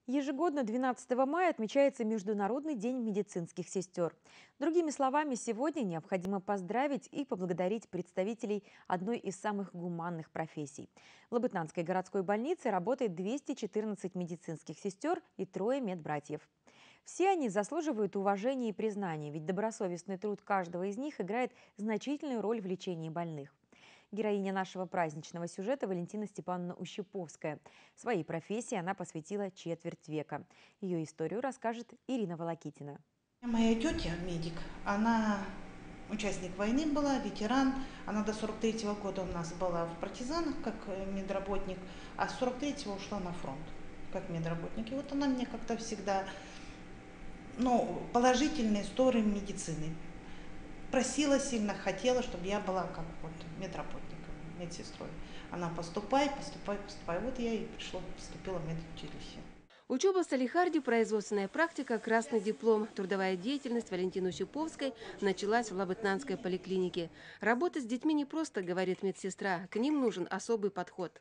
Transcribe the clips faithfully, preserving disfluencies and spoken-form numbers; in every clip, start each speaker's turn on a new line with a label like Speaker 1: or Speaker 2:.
Speaker 1: Ежегодно двенадцатого мая отмечается Международный день медицинских сестер. Другими словами, сегодня необходимо поздравить и поблагодарить представителей одной из самых гуманных профессий. В Лабытнанской городской больнице работает двести четырнадцать медицинских сестер и трое медбратьев. Все они заслуживают уважения и признания, ведь добросовестный труд каждого из них играет значительную роль в лечении больных. Героиня нашего праздничного сюжета Валентина Степановна Ущеповская. Своей профессии она посвятила четверть века. Ее историю расскажет Ирина Волокитина.
Speaker 2: Моя тетя, медик, она участник войны была, ветеран. Она до сорок третьего года у нас была в партизанах как медработник, а с сорок третьего ушла на фронт как медработник. И вот она мне как-то всегда, ну, положительные стороны медицины. Просила сильно, хотела, чтобы я была как вот медработником, медсестрой. Она поступай, поступай, поступай. Вот я и пришла, поступила в медучилище.
Speaker 3: Учеба в Салихарде, производственная практика, красный диплом. Трудовая деятельность Валентины Ущеповской началась в Лабытнанской поликлинике. Работа с детьми не просто, говорит медсестра, к ним нужен особый подход.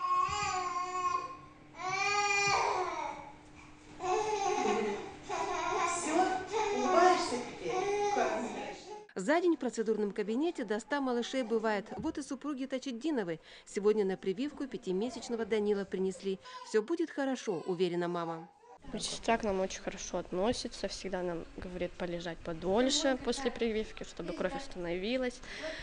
Speaker 3: За день в процедурном кабинете до ста малышей бывает. Вот и супруги Тачетдиновы. Сегодня на прививку пятимесячного Данила принесли. Все будет хорошо, уверена мама.
Speaker 4: Медсестра к нам очень хорошо относится, всегда нам говорит полежать подольше после прививки, чтобы кровь остановилась.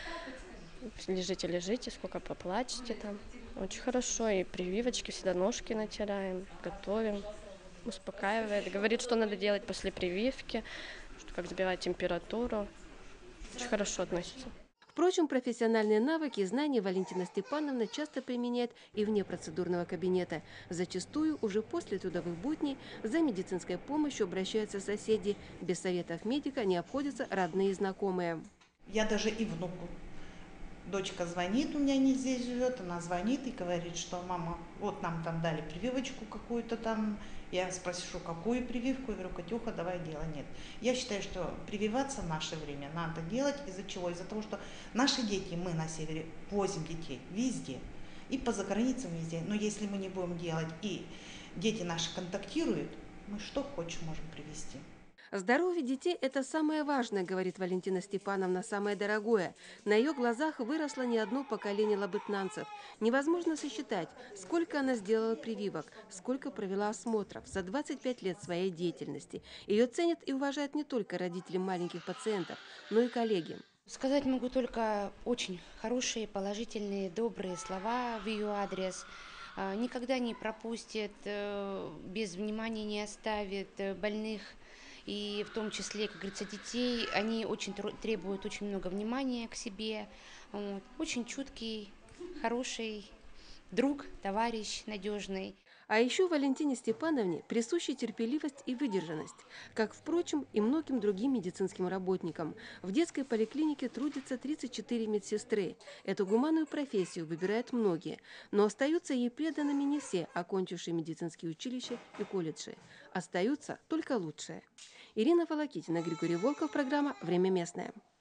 Speaker 4: Лежите, лежите, сколько поплачете там. Очень хорошо, и прививочки, всегда ножки натираем, готовим, успокаивает. Говорит, что надо делать после прививки, что как сбивать температуру. Очень хорошо относится.
Speaker 3: Впрочем, профессиональные навыки и знания Валентина Степановна часто применяет и вне процедурного кабинета. Зачастую уже после трудовых будней за медицинской помощью обращаются соседи. Без советов медика не обходятся родные и знакомые.
Speaker 2: Я даже и внуку. Дочка звонит, у меня не здесь живет, она звонит и говорит, что мама, вот нам там дали прививочку какую-то там. Я спрошу, какую прививку? Я говорю, Катюха, давай делай. Нет. Я считаю, что прививаться в наше время надо делать. Из-за чего? Из-за того, что наши дети, мы на севере возим детей везде. И по заграницам везде. Но если мы не будем делать, и дети наши контактируют, мы что хочешь можем привести.
Speaker 3: Здоровье детей – это самое важное, говорит Валентина Степановна, самое дорогое. На ее глазах выросло не одно поколение лабытнанцев. Невозможно сосчитать, сколько она сделала прививок, сколько провела осмотров за двадцать пять лет своей деятельности. Ее ценят и уважают не только родители маленьких пациентов, но и коллеги.
Speaker 5: Сказать могу только очень хорошие, положительные, добрые слова в ее адрес. Никогда не пропустит, без внимания не оставит больных. И в том числе, как говорится, детей, они очень требуют очень много внимания к себе. Вот. Очень чуткий, хороший друг, товарищ, надежный.
Speaker 3: А еще Валентине Степановне присуща терпеливость и выдержанность, как, впрочем, и многим другим медицинским работникам. В детской поликлинике трудятся тридцать четыре медсестры. Эту гуманную профессию выбирают многие, но остаются ей преданными не все, окончившие медицинские училища и колледжи. Остаются только лучшие. Ирина Волокитина, Григорий Волков, программа «Время местное».